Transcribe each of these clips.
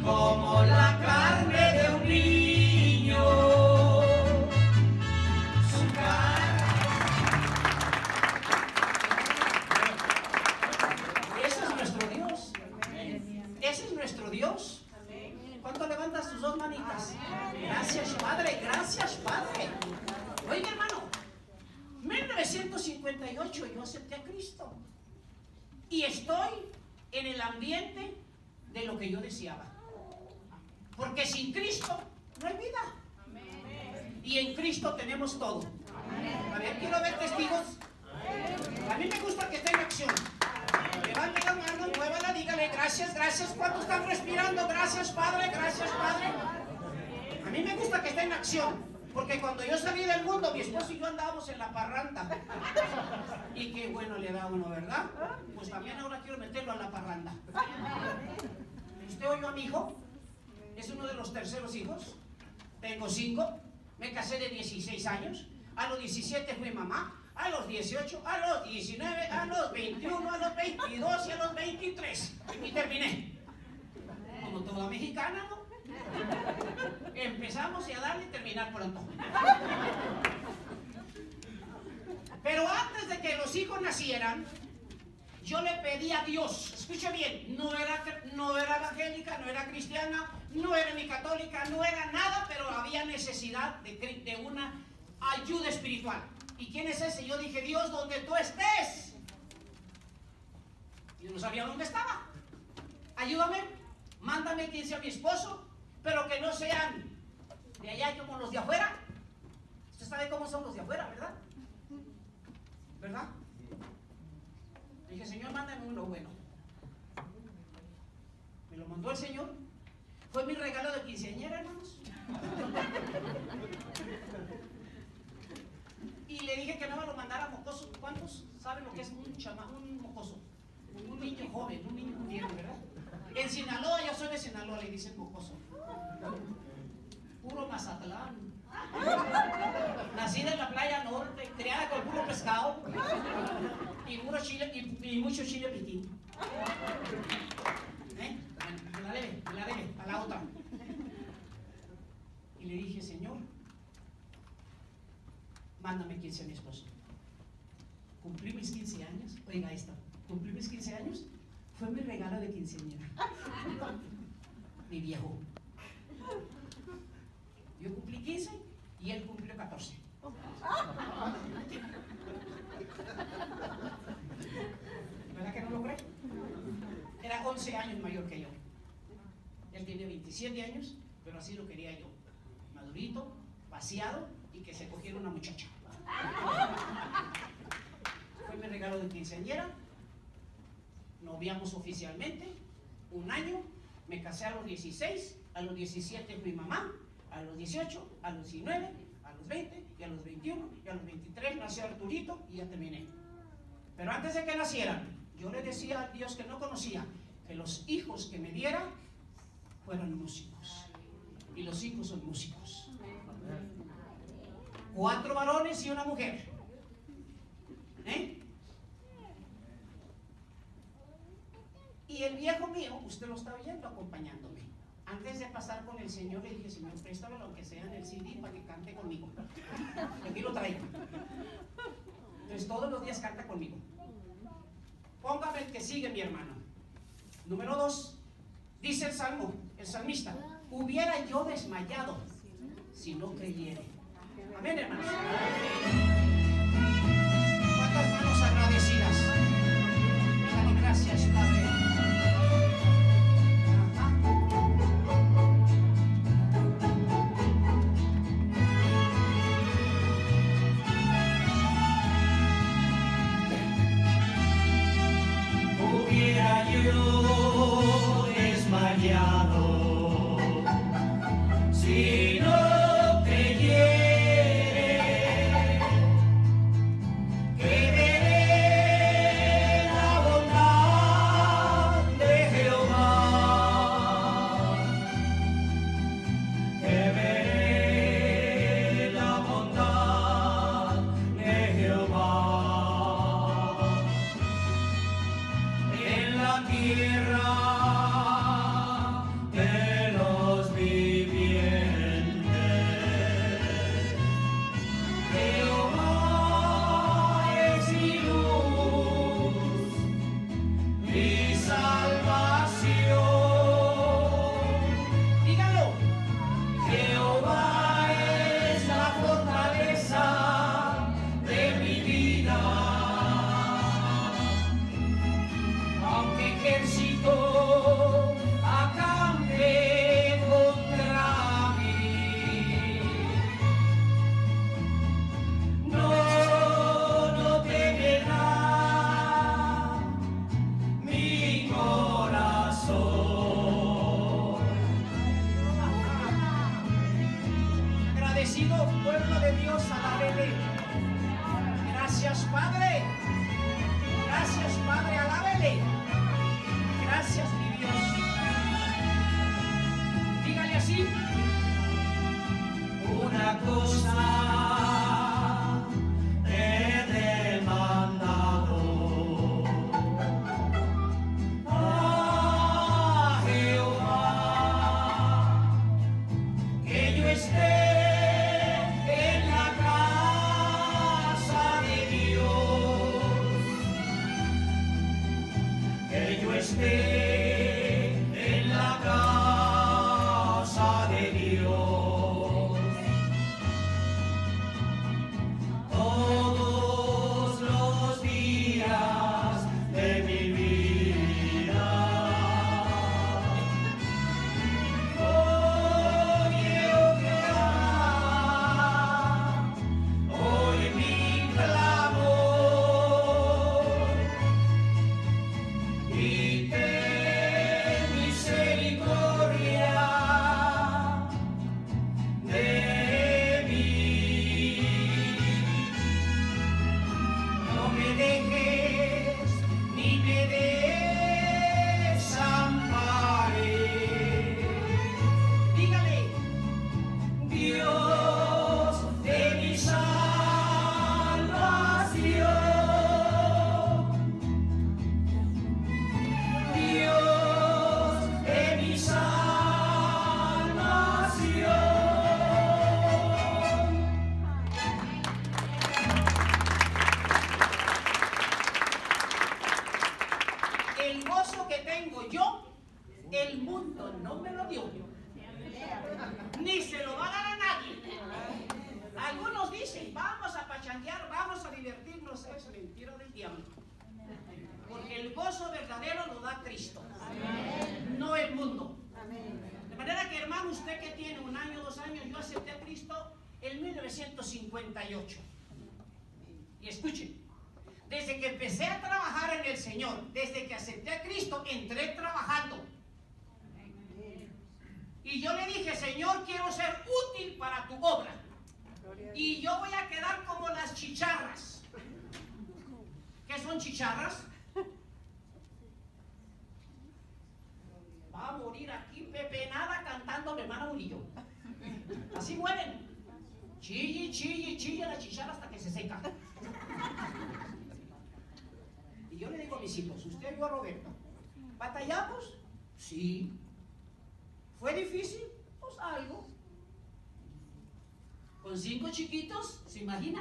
como la carne de un niño. Su carne. Ese es nuestro Dios. Ese es nuestro Dios. ¿Cuánto levantas tus dos manitas? Gracias, Padre. Gracias, Padre. Oiga, hermano, 1958 yo acepté a Cristo y estoy en el ambiente de lo que yo deseaba, porque sin Cristo no hay vida y en Cristo tenemos todo. A ver, quiero ver testigos. A mí me gusta que esté en acción. Levante la mano, muévala, dígale gracias, gracias. ¿Cuántos están respirando? Gracias, Padre, gracias, Padre. A mí me gusta que esté en acción, porque cuando yo salí del mundo, mi esposo y yo andábamos en la parranda. Y qué bueno le da uno, ¿verdad? Pues también ahora quiero meterlo a la parranda. ¿Usted oyó a mi hijo? Es uno de los terceros hijos. Tengo 5. Me casé de 16 años. A los 17 fui mamá. A los 18, a los 19, a los 21, a los 22 y a los 23. Y terminé. Como toda mexicana, ¿no? Empezamos y a darle y terminar pronto. Pero antes de que los hijos nacieran, yo le pedí a Dios, escuche bien, no era evangélica, no era cristiana, no era ni católica, no era nada, pero había necesidad de una ayuda espiritual. ¿Y quién es ese? Yo dije, Dios, donde tú estés. Yo no sabía dónde estaba. Ayúdame, mándame quien sea mi esposo, pero que no sean de allá como los de afuera. Usted sabe cómo son los de afuera, ¿verdad? ¿Verdad? Dije, Señor, mándame uno bueno. Me lo mandó el Señor. Fue mi regalo de quinceañera, hermanos. Y le dije que no me lo mandara mocoso. ¿Cuántos saben lo que es un mocoso? Un niño joven, un niño tierno, ¿verdad? En Sinaloa, yo soy de Sinaloa, le dicen mocoso. Puro Mazatlán. Nacida en la playa norte, criada con puro pescado y puro chile y mucho chile piquín. Me la debe, a la otra. Y le dije, Señor, mándame quien sea mi esposo. Cumplí mis 15 años, oiga esta, cumplí mis 15 años, fue mi regalo de quinceañera. Mi viejo. Yo cumplí 15 y él cumplió 14. ¿Verdad que no lo cree? Era 11 años mayor que yo. Él tiene 27 años, pero así lo quería yo. Madurito, vaciado y que se cogiera una muchacha. Fue mi regalo de quinceañera. Noviamos oficialmente 1 año. Me casé a los 16, a los 17 fui mamá, a los 18, a los 19, a los 20 y a los 21 y a los 23 nació Arturito y ya terminé. Pero antes de que nacieran, yo le decía a Dios que no conocía, que los hijos que me diera fueran músicos. Y los hijos son músicos. 4 varones y 1 mujer. Y el viejo mío, usted lo está oyendo acompañándome. Antes de pasar con el Señor le dije, Señor, préstamelo aunque sea en el CD para que cante conmigo. Aquí lo traigo. Entonces todos los días canta conmigo. Póngame el que sigue, mi hermano. Número 2. Dice el salmo, el salmista, hubiera yo desmayado si no creyere. Amén, hermanos. ¿Cuántas manos agradecidas? Dígale gracias, Padre. Hubiera yo desmayado si no creyere que veré la bondad de Jehová, que veré la bondad de Jehová en la tierra de bendecido pueblo de Dios, alábele. Gracias, Padre. Gracias, Padre, alábele. Gracias, mi Dios. Dígale así. Una cosa he demandado a Jehová, que yo esté en la casa de Dios, que yo esté en la casa de Dios. Todos los días de mi vida, oh Jehová, hoy mi clamor y ten misericordia de mí. No me dejes ni me desampares. Dígale. Dios de mi salvación, Dios de mi salvación. El gozo que tengo yo, el mundo no me lo dio. Ni se lo va a dar a nadie. Algunos dicen, vamos a pachanguear, vamos a divertirnos. Es mentira del diablo. Porque el gozo verdadero lo da Cristo, no el mundo. De manera que, hermano, usted que tiene 1 año, 2 años, yo acepté a Cristo en 1958. Y escuchen, desde que empecé a trabajar en el Señor, desde que acepté a Cristo, entré trabajando. Y yo le dije, Señor, quiero ser útil para tu obra. Y yo voy a quedar como las chicharras. ¿Qué son chicharras? Va a morir aquí pepenada cantando la hermana Murillo. Así mueren. Chille, chille, chille la chicharra hasta que se seca. Y yo le digo a mis hijos, usted vio a Roberto, ¿batallamos? Sí. ¿Fue difícil? Pues algo. Con 5 chiquitos, ¿se imagina?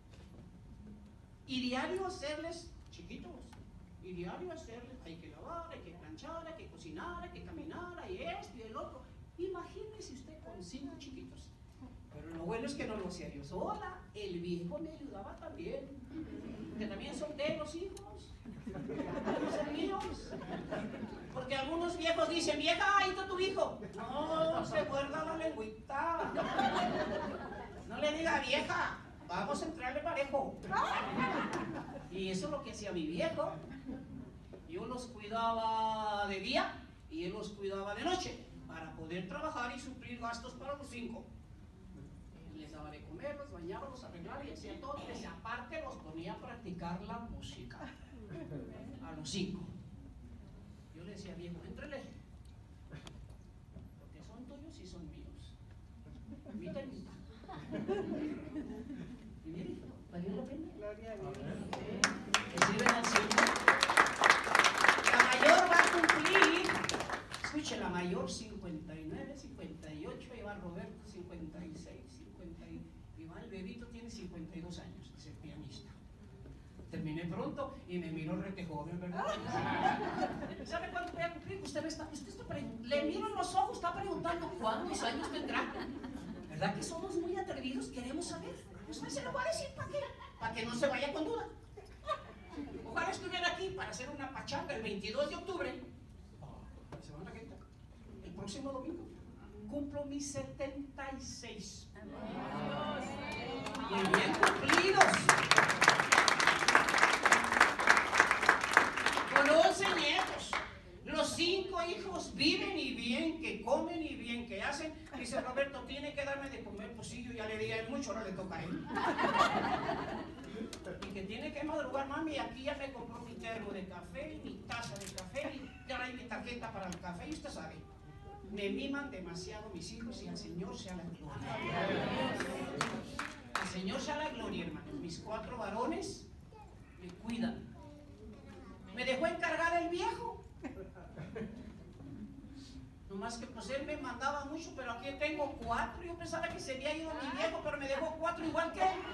Y diario hacerles chiquitos. Y diario hacerles, hay que lavar, hay que planchar, hay que cocinar, hay que caminar, hay esto y el otro. Imagínese usted con 5 chiquitos. Pero lo bueno es que no lo hacía yo sola. El viejo me ayudaba también. Que también son de los hijos. Son míos. Porque algunos viejos dicen, vieja, ahí está tu hijo. No, se guarda la lengüita. No le diga, vieja, vamos a entrarle parejo. Y eso es lo que hacía mi viejo. Yo los cuidaba de día y él los cuidaba de noche para poder trabajar y suplir gastos para los 5. Les daba de comer, los bañaba, los arreglaba y hacía todo. Y aparte los ponía a practicar la música a los 5. Yo le decía, viejo, éntrele, porque son tuyos y son míos. Mitad y mitad. Y mire, ¿valió la pena? Gloria a Dios. Que sirven al Señor. La mayor va a cumplir, escuche, la mayor 59, 58, y va Roberto 56, 50, y va el bebito tiene 52 años, es el pianista. Terminé pronto y me miró rete joven, ¿verdad? ¿Sabe cuánto voy a cumplir? Usted está le miro en los ojos, está preguntando cuántos años tendrá. ¿Verdad que somos muy atrevidos? Queremos saber. Pues se lo voy a decir, ¿para qué? Para que no se vaya con duda. Ojalá estuviera aquí para hacer una pachanga el 22 de octubre. La semana que entra, el próximo domingo, cumplo mis 76. Y bien cumplidos. Con 11 nietos. Los 5 hijos viven y bien, que comen y bien, que hacen. Dice Roberto, tiene que darme de comer, pues sí, yo ya le di a él mucho, ahora le toca a él. Y que tiene que madrugar, mami, aquí ya me compró mi termo de café, mi taza de café, y ya hay mi tarjeta para el café, y usted sabe. Me miman demasiado mis hijos y al Señor sea la gloria. Al Señor sea la gloria, hermanos. Mis 4 varones me cuidan. Me dejó encargar el viejo. Nomás que pues él me mandaba mucho, pero aquí tengo 4. Yo pensaba que se había ido mi viejo, pero me dejó 4 igual que él.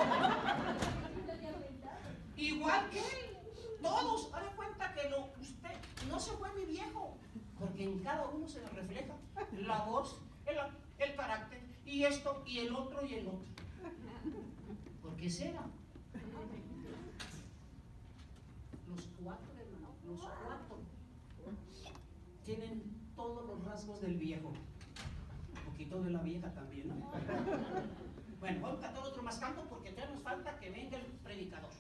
Igual que él. Todos. Haga cuenta que usted no se fue mi viejo. Porque en cada uno se le refleja la voz, el carácter, y esto, y el otro, y el otro. ¿Por qué será? Los 4, hermano, los 4 tienen todos los rasgos del viejo. Un poquito de la vieja también, ¿no? Bueno, vamos a cantar otro más canto porque todavía nos falta que venga el predicador.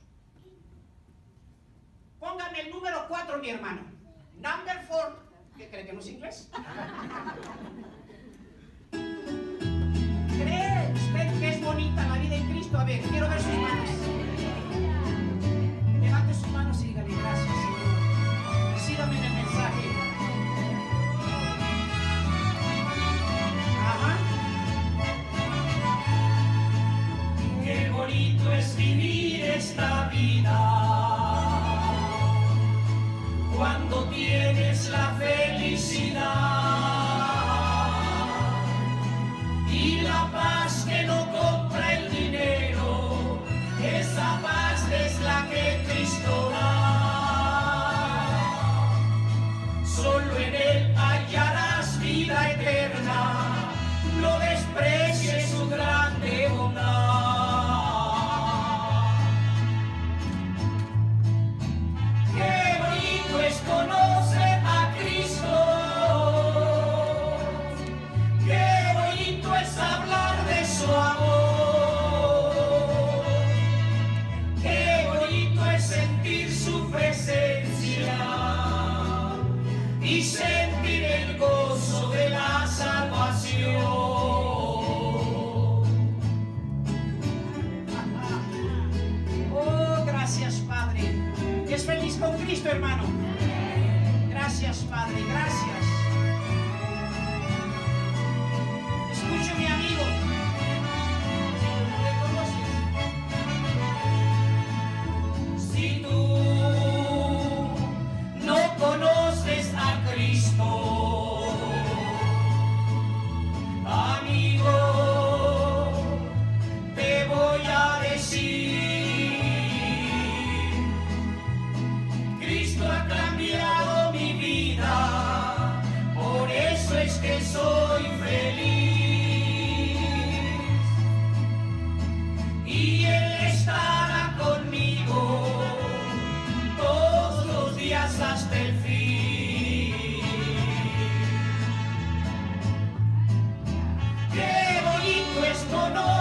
Póngame el número 4, mi hermano. Number 4. ¿Qué cree que no es inglés? ¿Cree usted que es bonita la vida en Cristo? A ver, quiero ver sus manos. Levante sus manos y dígale gracias, Señor. Recíbame en el mensaje. Ajá. Qué bonito es vivir esta vida cuando tienes la felicidad y la paz que no compra el dinero, esa paz es la que Cristo da. Solo en Él hallarás vida eterna, no desprecies su grande bondad. Conocer a Cristo, qué bonito es hablar de su amor, qué bonito es sentir su presencia y sentir el gozo de la salvación. Oh, gracias, Padre. Es feliz con Cristo, hermano. Gracias, Padre, gracias. Escuche, mi amigo. ¿Me conoces? Si tú no conoces a Cristo, amigo, te voy a decir, Cristo ha cambiado mi vida, por eso es que soy feliz. Y Él estará conmigo todos los días hasta el fin. Qué bonito es conocer